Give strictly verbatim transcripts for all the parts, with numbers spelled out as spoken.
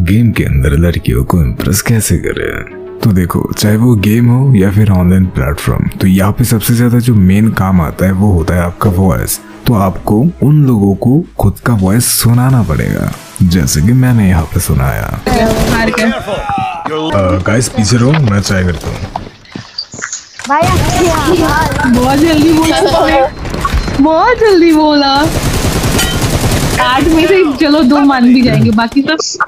Game के अंदर लड़कियों को इम्प्रेस कैसे करें। तो देखो, चाहे वो गेम हो या फिर ऑनलाइन प्लेटफॉर्म, तो यहाँ पे सबसे ज्यादा जो मेन काम आता है वो होता है आपका वॉइस। तो आपको उन लोगों को खुद का वॉइस सुनाना पड़ेगा, जैसे कि मैंने यहाँ पे सुनाया। गाइस पीछे रहो, मैं ट्राई करता हूँ। बहुत जल्दी बोला, बहुत जल्दी बोला। आठ में से चलो दो मान भी जाएंगे, बाकी सब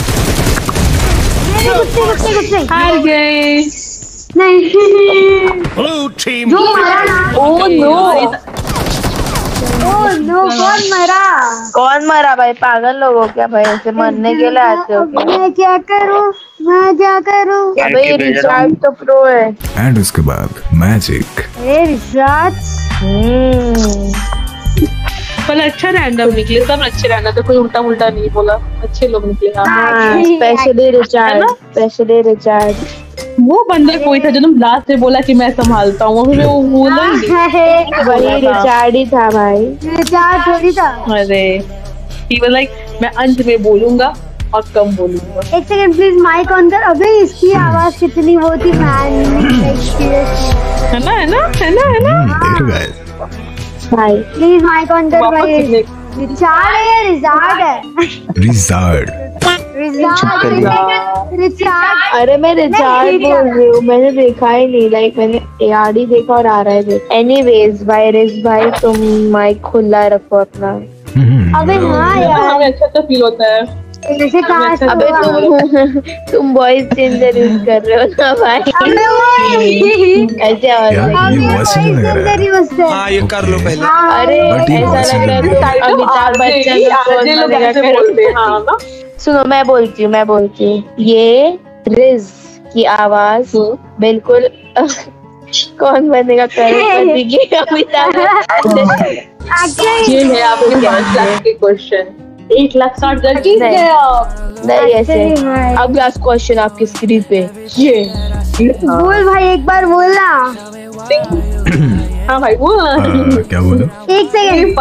हार गए। नहीं जो ओह नो, ओह नो, कौन मरा? कौन मरा भाई? पागल लोग हो क्या भाई? ऐसे मरने के लिए आते हो क्या? मैं क्या करूं, मैं क्या करूं? भाई रिचार्ज तो प्रो है। एंड उसके बाद मैजिक। ए रिचार्ज पर अच्छा रैंडम निकले, सब अच्छे रैंडम थे, कोई उल्टा उल्टा नहीं बोला, अच्छे लोग निकले। हाँ, स्पेशली रिचार्ज, स्पेशली रिचार्ज। वो बंदा कोई था जो तुम लास्ट में बोला कि मैं संभालता हूँ, वो बोला वही रिचार्ज ही था भाई, रिचार्ज थोड़ी था। अरे he was like, मैं अंत में बोलूंगा और कम बोलूंगा। एक सेकंड प्लीज, माइक ऑन कर। अबे इसकी आवाज कितनी वो थी मैन, है ना है ना है ना है ना भाई। प्लीज माइक ऑन कर भाई। रिचार्ड है, रिजार्ड है, रिजार्ड रिजार्ड रिचार्ड। अरे मैं रिचार्ज बोल रही हूँ, मैंने देखा ही नहीं, लाइक मैंने एआर ही देखा और आ रहा है। एनीवेज भाई, रिज भाई तुम माइक खुला रखो अपना। अबे हाँ यार, हमें अच्छा तो फील होता है। जैसे कहा अबे तुम तुम वॉइस चेंजर यूज कर रहे हो ना भाई? अबे वो ऐसे आवाज हाँ ये कर लो पहले। अरे ऐसा लग रहा है अमिताभ बच्चन। सुनो मैं बोलती हूँ मैं बोलती हूँ ये रिज की आवाज बिल्कुल कौन बनेगा करोड़पति की अमिताभ बच्चन। ये है आपके पांच लाख के क्वेश्चन, एक लाख साठ हजार जीत गए आप। नहीं ऐसे। अब लास्ट क्वेश्चन आपकी स्क्रीन पे ये बोल भाई, एक बार बोलना। हाँ भाई बोल। क्या बोलो? एक सेकंड,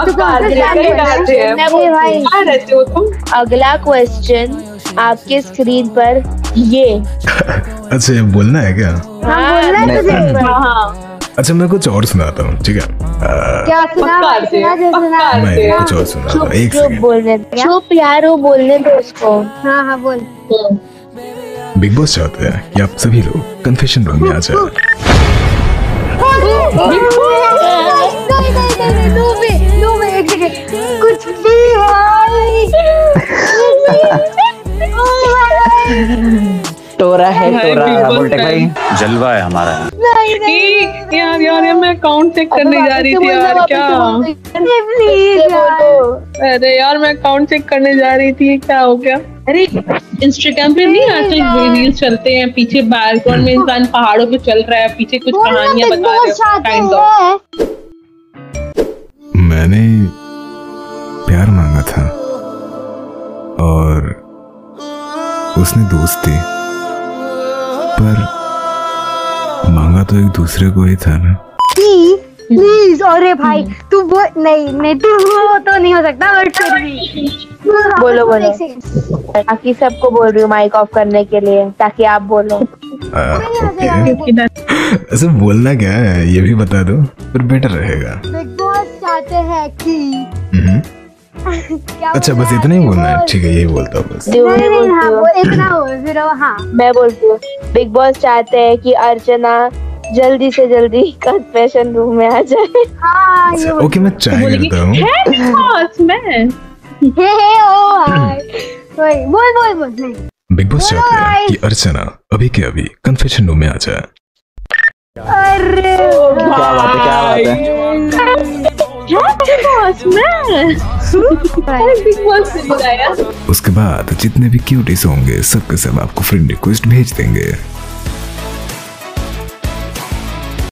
भाई रहते हो तुम। अगला क्वेश्चन आपके स्क्रीन पर ये। अच्छा ये बोलना है क्या? हाँ बोलना है तुझे। हाँ अच्छा मैं कुछ और सुनाता हूँ, ठीक है? क्या सुना? मैं कुछ और सुनाता हूँ, एक सेकंड। बोलने चुप यार, वो बोलने दो उसको। हाँ हाँ बोल। बिग बॉस चाहते हैं कि आप सभी लोग कन्फेशन रूम में आ जाए। नहीं नहीं नहीं, दो में दो में एक सेकंड, कुछ भी भाई। टोरा है, टोरा वोल्टेक भाई, जलवा है हमारा। नहीं नहीं यार यार यार मैं काउंट चेक करने जा रही थी यार। क्या प्लीज यार, अरे यार मैं काउंट चेक करने जा रही थी, क्या हो गया? अरे इंस्टाग्राम पे नहीं आजकल रील्स चलते हैं, पीछे बैकग्राउंड में इंसान पहाड़ों पे चल रहा है, पीछे कुछ कहानियां बता रहे हैं काइंड ऑफ। मैंने प्यार मांगा था और उसने दोस्ती, पर मांगा तो एक दूसरे को ही था ना। प्लीज, अरे भाई तू वो नहीं नहीं तू वो तो नहीं हो सकता, बट फिर भी बोलो बोलो। बाकी सबको बोल रही हूँ माइक ऑफ करने के लिए, ताकि आप बोलो। ऐसे बोलना क्या है ये भी बता दो, फिर बेटर रहेगा। बिग बॉस चाहते हैं कि अच्छा बस इतना ही बोलना है, ठीक है यही बोलता हूँ बस। नहीं नहीं हाँ वो इतना हो फिर। हाँ मैं बोलती हूँ, बिग बॉस चाहते हैं कि अर्चना जल्दी से जल्दी कन्फेशन रूम में आ जाए। हाँ ये ओके मैं ट्राई करता हूँ। बोल बोल बोल। बिग बॉस चाहते हैं कि अर्चना अभी के अभी कन्फेशन रूम में आ जाए। अरे क्या बात है, क्या बात है। उसके बाद जितने भी क्यूटीज होंगे सबके सब आपको फ्रेंड रिक्वेस्ट भेज देंगे।